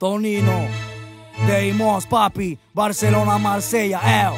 Tonino, Deimos, papi, Barcelona, Marsella,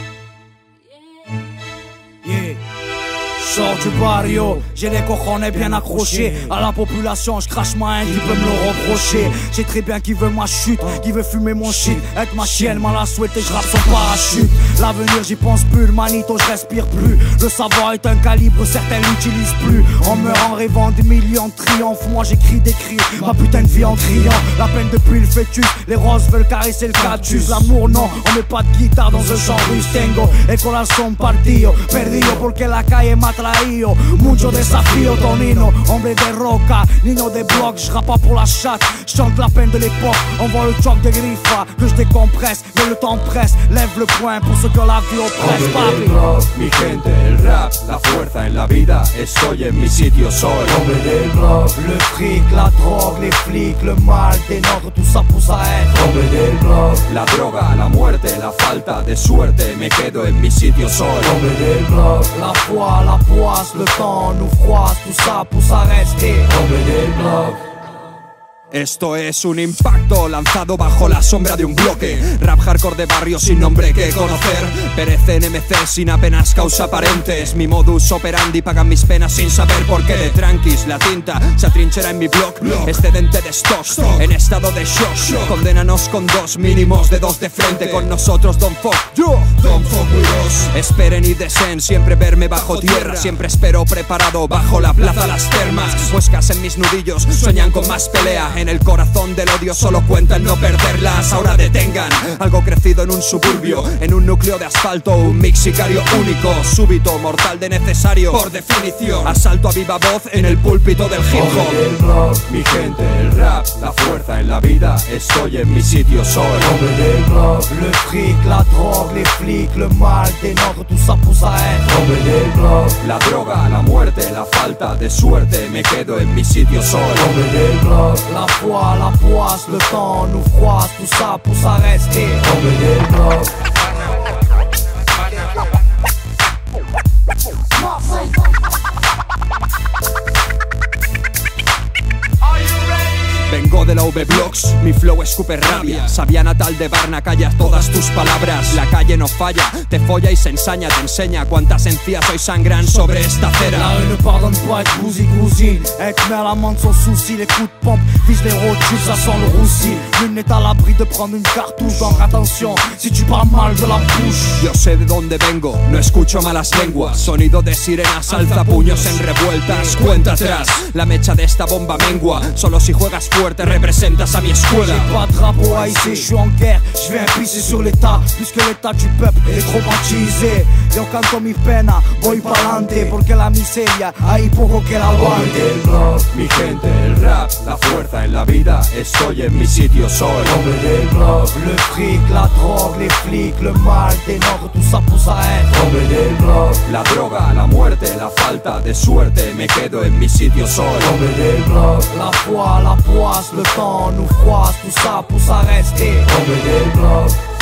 yeah. Sors du barrio, j'ai les cojones bien accrochés. À la population, je crache ma haine, qui peut me le reprocher. J'ai très bien qui veut ma chute, qui veut fumer mon shit. Être ma chienne, mal à souhaiter, je rappe son parachute. L'avenir, j'y pense plus, le manito, je respire plus. Le savoir est un calibre, certains l'utilisent plus. On meurt en rêvant des millions de triomphes. Moi j'écris des cris, ma putain de vie en criant. La peine depuis le fœtus, les roses veulent caresser le cactus. L'amour non, on met pas de guitare dans un chant russe. Tengo el corazón partido, perdido porque la calle mata. Mucho desafío, Tonino, hombre de roca, niño de bloc, je rappe pas pour la chatte, je chante la peine de l'époque, on voit le choc des griffes, que je décompresse, mais le temps presse, lève le poing pour ceux que la vie oppresse, papi. Mi gente, el rap, la fuerza en la vida, estoy en mi sitio, soy hombre del bloc. Le fric, la drogue, les flics, le mal des nôtres, tout ça pousse à être hombre del bloc. La droga, la muerte, la falta de suerte, me quedo en mi sitio, soy hombre del bloc. La foi, la poisse, le temps nous froisse, tout ça pousse à rester hombre del bloc. Esto es un impacto lanzado bajo la sombra de un bloque. Rap hardcore de barrio sin nombre que conocer. Perece en MC sin apenas causa aparente. Es mi modus operandi, pagan mis penas sin saber por qué. De tranquis, la tinta se atrinchera en mi blog. Excedente de stock, en estado de shock. Condénanos con dos mínimos de dos de frente. Con nosotros Don Fuck, yo, Don Fuck Wiros. Esperen y deseen siempre verme bajo tierra. Siempre espero preparado bajo la plaza las termas. Huescas en mis nudillos, sueñan con más pelea. En el corazón del odio solo cuentan no perderlas. Ahora detengan algo crecido en un suburbio, en un núcleo de asfalto, un mix sicario único, súbito, mortal de necesario, por definición. Asalto a viva voz en el púlpito del hip hop. Mi gente, el rap, la fuerza en la vida, estoy en mi sitio, soy hombre del bloc. Le fric, la drogue, les flics, le mal des nôtres, tout ça pousse à être hombre del bloc. La droga, la muerte, la falta de suerte, me quedo en mi sitio, soy hombre del bloc. La foi, la poisse, le temps nous froisse, tout ça pousse à rester hombre del bloc. Vengo de la V-Blocks, mi flow escupe rabia. Sabía natal de Barna, calla todas tus palabras. La calle no falla, te folla y se ensaña. Te enseña cuántas encías hoy sangran sobre esta acera. La rue ne pardonne pas, être bousille-cousine. Être mère l'amende sans souci. Les coups de pompe visent les rotules, ça sent le roussi. Nul n'est à l'abri de prendre une cartouche. Donc attention, si tu parles mal de la bouche. Yo sé de dónde vengo, no escucho malas lenguas. Sonido de sirenas, alza puños en revueltas. Cuenta atrás, la mecha de esta bomba mengua. Solo si juegas fuerte representas a mi escuela. J'ai pas de drapeau à hisser, je suis en guerre. Je viens pisser sur l'état, puisque l'état du peuple est traumatisé. Yo canto mi pena, voy pa'lante, porque la miseria hay poco que la aguante. Mi gente, el rap, la fuerza en la vida, estoy en mi sitio, soy hombre del bloc. Le fric, la drogue, les flics, le mal des nôtres, tout ça pousse à être hombre del bloc. La droga, la muerte, la falta de suerte, me quedo en mi sitio, soy hombre del bloc. La foi, la poisse, le temps nous froisse, tout ça pousse à rester hombre del bloc.